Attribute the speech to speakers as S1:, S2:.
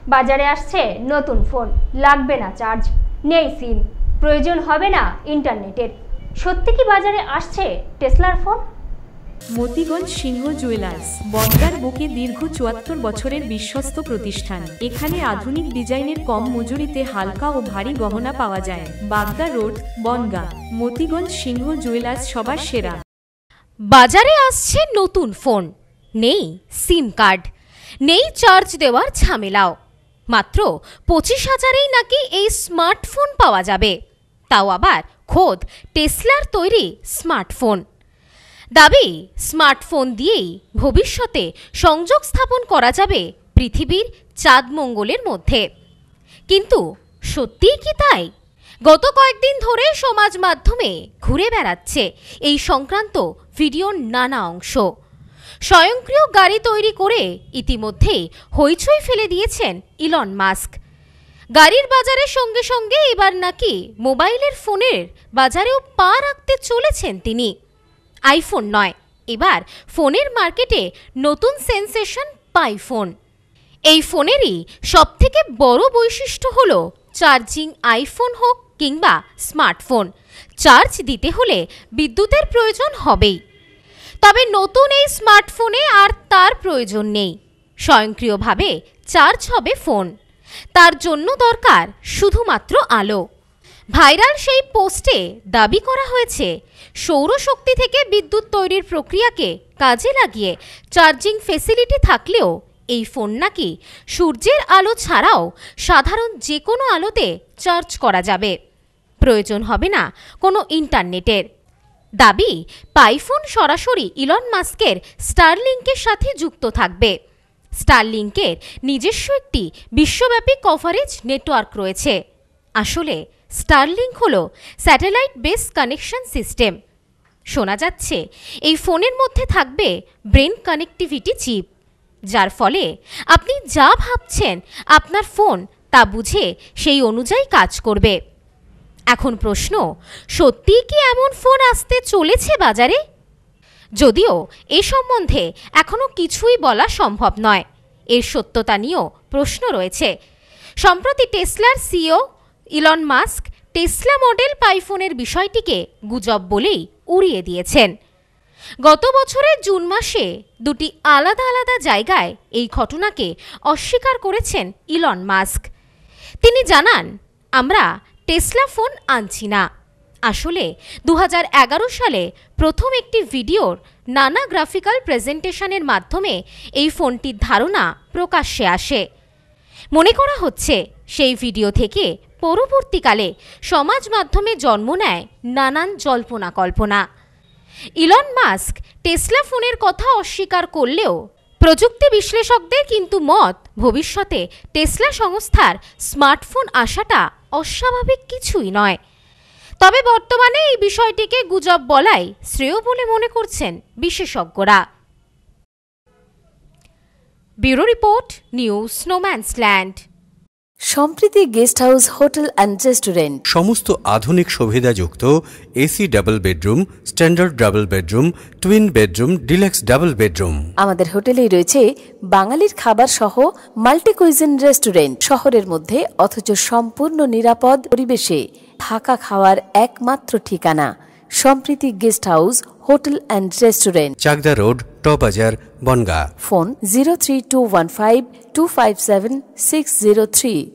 S1: বাজারে আসছে নতুন ফোন, লাগবে না চার্জ, নেই সিম, প্রয়োজন হবে না ইন্টারনেটের। সত্যি কি বাজারে আসছে টেসলার ফোন?
S2: মতিগঞ্জ সিংহ জুয়েলার্স বনগাঁর বুকে দীর্ঘ ৭৪ বছরের বিশ্বস্ত প্রতিষ্ঠান। এখানে আধুনিক ডিজাইনের কম মজুরিতে হালকা ও ভারী গহনা পাওয়া যায়। বাগদা রোড, বনগাঁ। মতিগঞ্জ সিংহ জুয়েলার্স সবার সেরা।
S3: বাজারে আসছে নতুন ফোন, নেই সিম কার্ড, নেই চার্জ দেওয়ার ঝামেলাও। মাত্র ২৫,০০০-এই নাকি এই স্মার্টফোন পাওয়া যাবে, তাও আবার খোদ টেসলার তৈরি স্মার্টফোন। দাবি, স্মার্টফোন দিয়েই ভবিষ্যতে সংযোগ স্থাপন করা যাবে পৃথিবীর চাঁদ মঙ্গলের মধ্যে। কিন্তু সত্যিই কি তাই? গত কয়েকদিন ধরে সমাজ মাধ্যমে ঘুরে বেড়াচ্ছে এই সংক্রান্ত ভিডিওর নানা অংশ। স্বয়ংক্রিয় গাড়ি তৈরি করে ইতিমধ্যেই হইচই ফেলে দিয়েছেন ইলন মাস্ক। গাড়ির বাজারের সঙ্গে সঙ্গে এবার নাকি মোবাইলের ফোনের বাজারেও পা রাখতে চলেছেন তিনি। আইফোন নয়, এবার ফোনের মার্কেটে নতুন সেন্সেশন পাইফোন। এই ফোনেরই সবথেকে বড় বৈশিষ্ট্য হলো চার্জিং। আইফোন হোক কিংবা স্মার্টফোন, চার্জ দিতে হলে বিদ্যুতের প্রয়োজন হবেই। তবে নতুন এই স্মার্টফোনে আর তার প্রয়োজন নেই। স্বয়ংক্রিয়ভাবে চার্জ হবে ফোন। তার জন্য দরকার শুধুমাত্র আলো। ভাইরাল সেই পোস্টে দাবি করা হয়েছে, সৌরশক্তি থেকে বিদ্যুৎ তৈরির প্রক্রিয়াকে কাজে লাগিয়ে চার্জিং ফেসিলিটি থাকলেও এই ফোন নাকি সূর্যের আলো ছাড়াও সাধারণ যে কোনো আলোতে চার্জ করা যাবে। প্রয়োজন হবে না কোনো ইন্টারনেটের। দাবি, পাইফোন সরাসরি ইলন মাস্কের স্টারলিংকের সাথে যুক্ত থাকবে। স্টারলিংকের নিজস্ব একটি বিশ্বব্যাপী কভারেজ নেটওয়ার্ক রয়েছে। আসলে স্টারলিংক হলো স্যাটেলাইট বেস কানেকশন সিস্টেম। শোনা যাচ্ছে এই ফোনের মধ্যে থাকবে ব্রেন কানেক্টিভিটি চিপ, যার ফলে আপনি যা ভাবছেন আপনার ফোন তা বুঝে সেই অনুযায়ী কাজ করবে। এখন প্রশ্ন, সত্যিই কি এমন ফোন আসতে চলেছে বাজারে? যদিও এ সম্বন্ধে এখনও কিছুই বলা সম্ভব নয়, এর সত্যতা নিয়েও প্রশ্ন রয়েছে। সম্প্রতি টেসলার CEO Elon Musk Tesla model পাইফোনের বিষয়টিকে গুজব বলেই উড়িয়ে দিয়েছেন। গত বছরের জুন মাসে দুটি আলাদা আলাদা জায়গায় এই ঘটনাকে অস্বীকার করেছেন ইলন মাস্ক। তিনি জানান, আমরা টেসলা ফোন আনছি না। আসলে ২০১১ সালে প্রথম একটি ভিডিওর নানা গ্রাফিক্যাল প্রেজেন্টেশনের মাধ্যমে এই ফোনটির ধারণা প্রকাশ্যে আসে। মনে করা হচ্ছে সেই ভিডিও থেকে পরবর্তীকালে সমাজ মাধ্যমে জন্ম নেয় নানান জল্পনা কল্পনা। ইলন মাস্ক টেসলা ফোনের কথা অস্বীকার করলেও প্রযুক্তি বিশ্লেষকদের কিন্তু মত, ভবিষ্যতে টেসলা সংস্থার স্মার্টফোন আসাটা অস্বাভাবিক কিছুই নয়। তবে বর্তমানে এই বিষয়টিকে গুজব বলাই শ্রেয় বলে মনে করছেন বিশেষজ্ঞরা। Bureau report, news no man's land.
S4: Sampriti guest house hotel and restaurant.
S5: সমস্ত আধুনিক সুবিধাযুক্ত AC double bedroom, standard double bedroom, twin bedroom, deluxe double bedroom.
S4: আমাদের হোটেলেই রয়েছে বাঙালির খাবার সহ মাল্টি কুইজিন রেস্টুরেন্ট। শহরের মধ্যে অথচ সম্পূর্ণ নিরাপদ পরিবেশে থাকা খাওয়ার একমাত্র ঠিকানা Sampriti guest house hotel and restaurant,
S5: Chakdah road, টবাজার, বনগাঁ।
S4: ফোন 03215257603।